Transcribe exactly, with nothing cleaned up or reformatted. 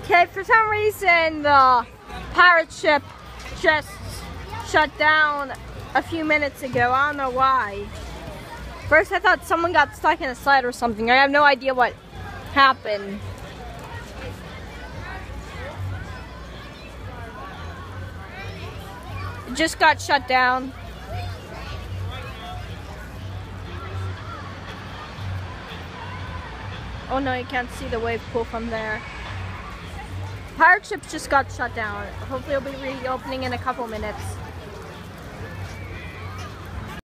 Okay, for some reason the pirate ship just shut down a few minutes ago. I don't know why. First I thought someone got stuck in a slide or something. I have no idea what happened. It just got shut down. Oh no, you can't see the wave pool from there. Pirate ship just got shut down. Hopefully it'll be reopening in a couple minutes.